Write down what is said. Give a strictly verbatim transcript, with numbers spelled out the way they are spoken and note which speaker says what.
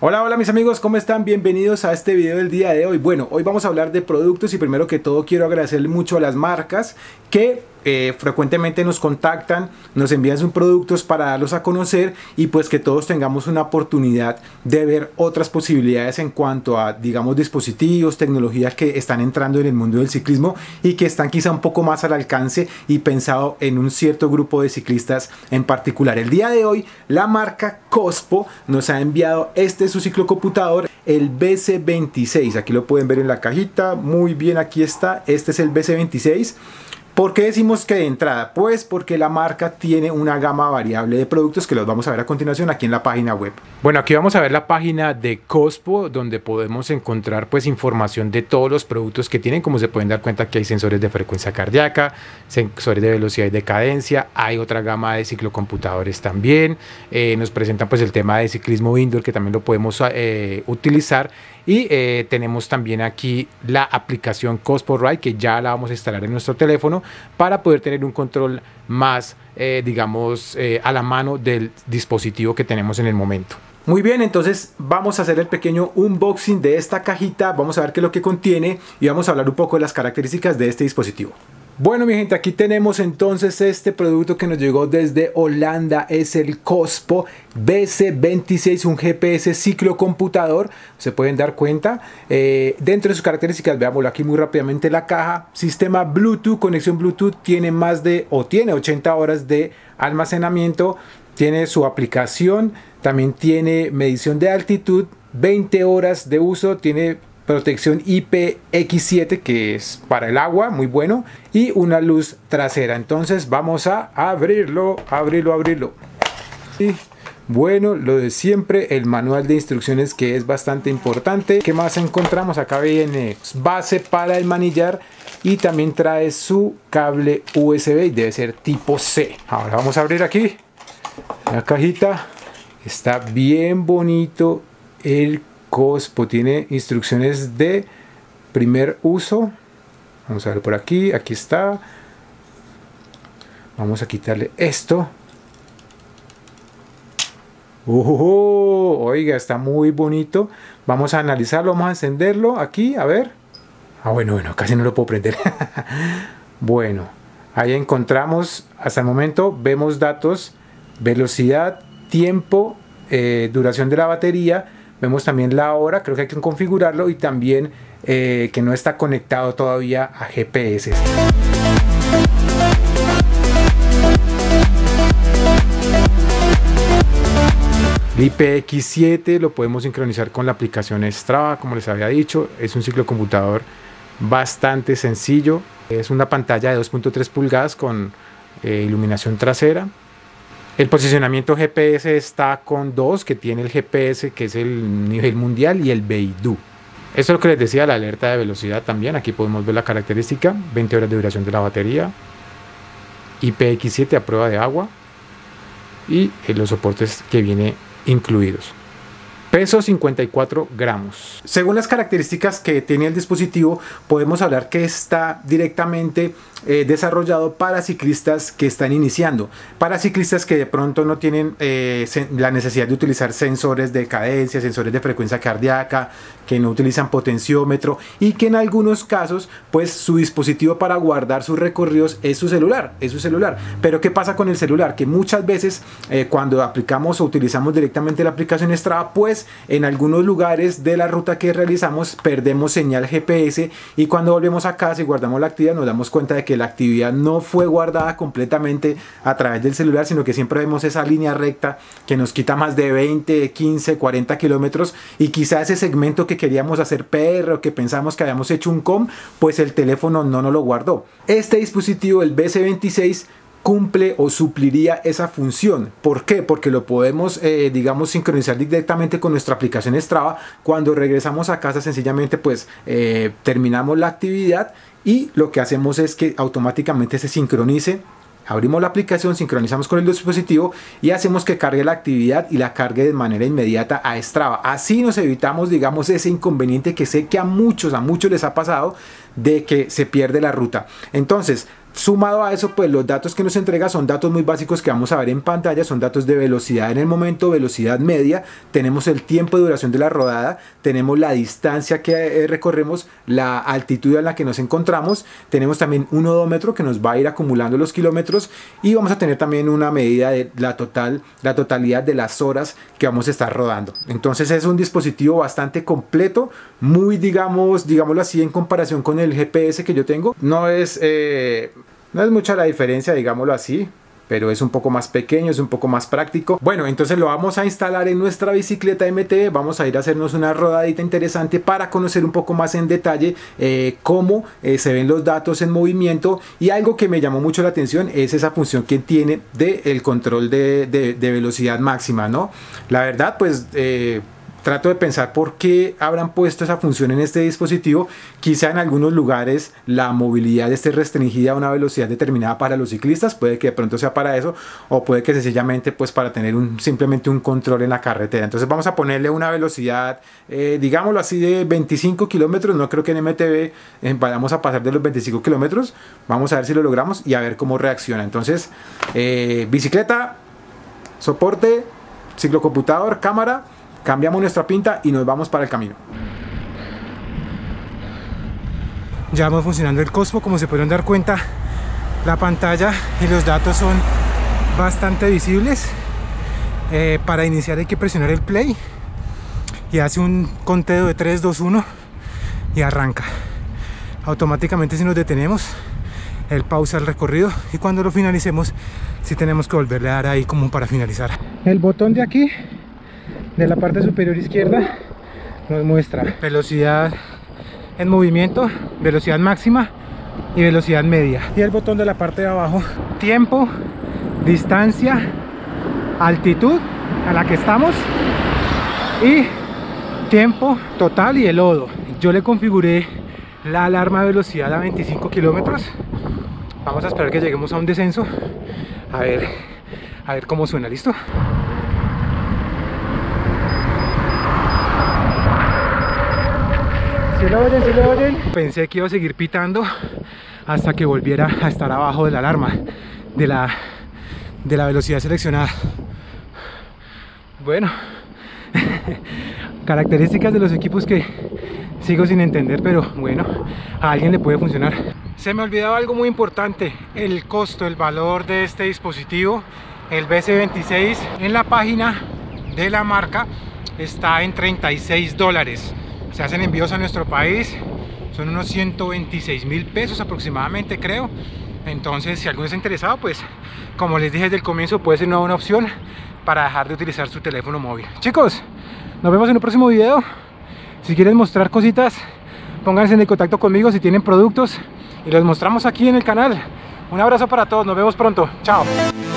Speaker 1: Hola, hola mis amigos, ¿cómo están? Bienvenidos a este video del día de hoy. Bueno, hoy vamos a hablar de productos y primero que todo quiero agradecerle mucho a las marcas que eh, frecuentemente nos contactan, nos envían sus productos para darlos a conocer y pues que todos tengamos una oportunidad de ver otras posibilidades en cuanto a, digamos, dispositivos, tecnologías que están entrando en el mundo del ciclismo y que están quizá un poco más al alcance y pensado en un cierto grupo de ciclistas en particular. El día de hoy la marca Cospo nos ha enviado este su ciclocomputador, el B C veintiséis. Aquí lo pueden ver en la cajita, muy bien, aquí está. Este es el B C veintiséis. ¿Por qué decimos que de entrada? Pues porque la marca tiene una gama variable de productos que los vamos a ver a continuación aquí en la página web. Bueno, aquí vamos a ver la página de Cospo, donde podemos encontrar pues información de todos los productos que tienen. Como se pueden dar cuenta, que hay sensores de frecuencia cardíaca, sensores de velocidad y de cadencia, hay otra gama de ciclocomputadores también. Eh, nos presentan pues el tema de ciclismo indoor, que también lo podemos eh, utilizar. Y eh, tenemos también aquí la aplicación Cospo Ride, que ya la vamos a instalar en nuestro teléfono para poder tener un control más, eh, digamos, eh, a la mano del dispositivo que tenemos en el momento. Muy bien, entonces vamos a hacer el pequeño unboxing de esta cajita, vamos a ver qué es lo que contiene y vamos a hablar un poco de las características de este dispositivo. Bueno mi gente, aquí tenemos entonces este producto que nos llegó desde Holanda, es el Cospo B C veintiséis, un G P S ciclocomputador, se pueden dar cuenta. Eh, dentro de sus características, veámoslo aquí muy rápidamente, la caja, sistema Bluetooth, conexión Bluetooth, tiene más de, o tiene ochenta horas de almacenamiento, tiene su aplicación, también tiene medición de altitud, veinte horas de uso, tiene protección I P X siete, que es para el agua, muy bueno, y una luz trasera. Entonces vamos a abrirlo, abrirlo, abrirlo. Y bueno, lo de siempre, el manual de instrucciones, que es bastante importante. ¿Qué más encontramos? Acá viene base para el manillar y también trae su cable U S B y debe ser tipo C. Ahora vamos a abrir aquí la cajita. Está bien bonito el Cospo, tiene instrucciones de primer uso. Vamos a ver por aquí, aquí está. Vamos a quitarle esto. Oh, oiga, está muy bonito. Vamos a analizarlo, vamos a encenderlo aquí, a ver. Ah, bueno, bueno, casi no lo puedo prender. Bueno, ahí encontramos, hasta el momento vemos datos, velocidad, tiempo, eh, duración de la batería. Vemos también la hora, creo que hay que configurarlo, y también eh, que no está conectado todavía a G P S. El I P X siete lo podemos sincronizar con la aplicación Strava, como les había dicho. Es un ciclocomputador bastante sencillo. Es una pantalla de dos punto tres pulgadas con eh, iluminación trasera. El posicionamiento G P S está con dos, que tiene el G P S, que es el nivel mundial, y el Beidou. Esto es lo que les decía, la alerta de velocidad también. Aquí podemos ver la característica, veinte horas de duración de la batería, I P X siete a prueba de agua y eh, los soportes que viene incluidos. Peso cincuenta y cuatro gramos. Según las características que tiene el dispositivo, podemos hablar que está directamente eh, desarrollado para ciclistas que están iniciando, para ciclistas que de pronto no tienen eh, la necesidad de utilizar sensores de cadencia, sensores de frecuencia cardíaca, que no utilizan potenciómetro y que en algunos casos pues su dispositivo para guardar sus recorridos es su celular, es su celular. Pero ¿qué pasa con el celular? Que muchas veces eh, cuando aplicamos o utilizamos directamente la aplicación Strava, pues en algunos lugares de la ruta que realizamos perdemos señal G P S, y cuando volvemos a casa y guardamos la actividad nos damos cuenta de que la actividad no fue guardada completamente a través del celular, sino que siempre vemos esa línea recta que nos quita más de veinte, quince, cuarenta kilómetros, y quizá ese segmento que queríamos hacer P R o que pensamos que habíamos hecho un C O M, pues el teléfono no nos lo guardó. Este dispositivo, el B C veintiséis, cumple o supliría esa función. ¿Por qué? Porque lo podemos, eh, digamos, sincronizar directamente con nuestra aplicación Strava. Cuando regresamos a casa, sencillamente pues eh, terminamos la actividad y lo que hacemos es que automáticamente se sincronice. Abrimos la aplicación, sincronizamos con el dispositivo y hacemos que cargue la actividad y la cargue de manera inmediata a Strava. Así nos evitamos, digamos, ese inconveniente que sé que a muchos, a muchos les ha pasado, de que se pierde la ruta. Entonces, Sumado a eso, pues los datos que nos entrega son datos muy básicos que vamos a ver en pantalla, son datos de velocidad en el momento, velocidad media, tenemos el tiempo de duración de la rodada, tenemos la distancia que eh, recorremos, la altitud en la que nos encontramos, tenemos también un odómetro que nos va a ir acumulando los kilómetros y vamos a tener también una medida de la total, la totalidad de las horas que vamos a estar rodando. Entonces es un dispositivo bastante completo, muy digamos, digámoslo así, en comparación con el G P S que yo tengo, no es... Eh, No es mucha la diferencia, digámoslo así, pero es un poco más pequeño, es un poco más práctico. Bueno, entonces lo vamos a instalar en nuestra bicicleta M T B, vamos a ir a hacernos una rodadita interesante para conocer un poco más en detalle eh, cómo eh, se ven los datos en movimiento, y algo que me llamó mucho la atención es esa función que tiene del control de, de, de velocidad máxima, ¿no? La verdad, pues... Eh, trato de pensar por qué habrán puesto esa función en este dispositivo. Quizá en algunos lugares la movilidad esté restringida a una velocidad determinada para los ciclistas, puede que de pronto sea para eso, o puede que sencillamente pues para tener un, simplemente un control en la carretera. Entonces vamos a ponerle una velocidad, eh, digámoslo así, de veinticinco kilómetros. No creo que en M T B eh, vayamos a pasar de los veinticinco kilómetros. Vamos a ver si lo logramos y a ver cómo reacciona. Entonces, eh, bicicleta, soporte, ciclocomputador, cámara. Cambiamos nuestra pinta y nos vamos para el camino. Ya vamos funcionando el Cosmo, como se pueden dar cuenta, la pantalla y los datos son bastante visibles. Eh, para iniciar hay que presionar el play y hace un conteo de tres, dos, uno y arranca. Automáticamente, si nos detenemos, él pausa el recorrido y cuando lo finalicemos, sí tenemos que volverle a dar ahí como para finalizar. El botón de aquí, de la parte superior izquierda, nos muestra velocidad en movimiento, velocidad máxima y velocidad media, y el botón de la parte de abajo, tiempo, distancia, altitud a la que estamos y tiempo total y el lodo. Yo le configuré la alarma de velocidad a veinticinco kilómetros. Vamos a esperar que lleguemos a un descenso a ver, a ver cómo suena. ¿Listo? ¿Sí lo oyen? ¿Sí lo oyen? Pensé que iba a seguir pitando hasta que volviera a estar abajo de la alarma de la, de la velocidad seleccionada. Bueno, características de los equipos que sigo sin entender, pero bueno, a alguien le puede funcionar. Se me olvidaba algo muy importante: el costo, el valor de este dispositivo, el B C veintiséis, en la página de la marca está en treinta y seis dólares. Se hacen envíos a nuestro país, son unos ciento veintiséis mil pesos aproximadamente, creo. Entonces, si alguno está interesado, pues como les dije desde el comienzo, puede ser una buena opción para dejar de utilizar su teléfono móvil. Chicos, nos vemos en un próximo video. Si quieren mostrar cositas, pónganse en contacto conmigo si tienen productos y los mostramos aquí en el canal. Un abrazo para todos, nos vemos pronto, chao.